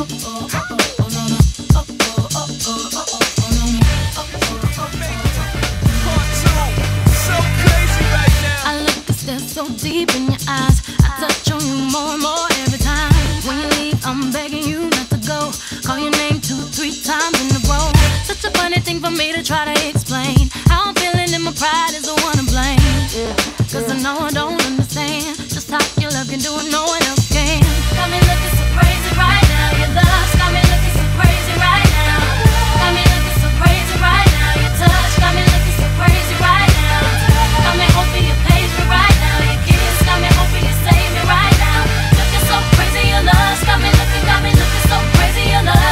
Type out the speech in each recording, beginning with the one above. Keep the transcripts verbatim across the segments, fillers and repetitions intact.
So deep in your eyes, I touch on you more and more every time. When you leave, I'm begging you not to go. Call your name two, three times in a row. Such a funny thing for me to try to explain. How I'm feeling and my pride is the one to blame. Cause I know I don't understand just how your love can do what no one else can. Got me looking so crazy right now. Your love's got me looking so crazy right now. Got me looking so crazy right now. Your touch got me looking so crazy right now. Got me hoping you page me right now. Your kiss got me hoping you save me right now. Looking so crazy, your love's got me looking, got me looking so crazy, your love.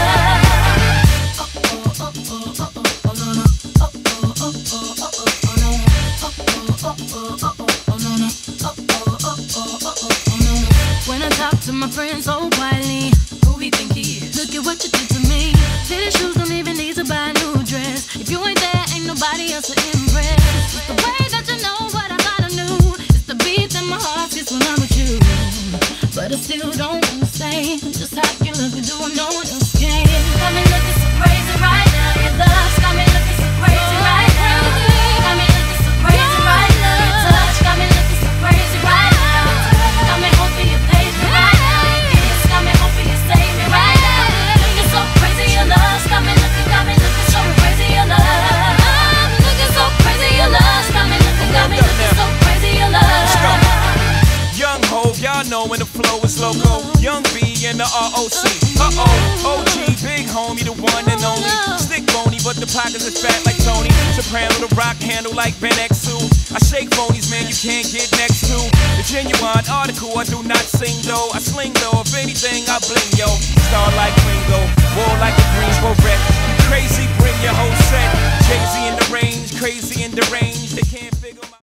Oh oh oh oh oh oh oh no no. Oh oh oh oh oh oh oh no. Oh oh oh oh oh oh no no. Oh oh oh oh oh oh no. When I talk to my friends so quietly, who we think he is? Look at what you did to me. Fitted shoes don't even need to buy a new dress. If you ain't there, ain't nobody else to impress. It's the way that you know what I thought I knew. It's the beat that my heart gets when I'm with you. But I still don't understand just how you look and do what no one else can. Got me looking so crazy right now. Your love's got me looking so crazy right now. Got me looking so crazy right now. Your touch got me looking so crazy right now. Got me hoping you page me right now. Your kiss got me hoping you save me right now. Looking so crazy, your love's got me looking, got me looking so crazy, your love. I'm looking so crazy, your love's got me looking, got me looking so crazy, your love. Young Hov, y'all know when the flow is loco. Young B and the R O C. Uh-oh, O G, big homie, the one and only. Stick bony, but the pockets is fat like Tony. Soprano, the rock handle like Ben X two. I shake phonies, man, you can't get next to. The genuine article, I do not sing though. I sling though, if anything, I bling, yo. Star like Ringo, war like a Greensboro wreck. Crazy, bring your whole set. Jay-Z in the range, crazy in the range. They can't figure my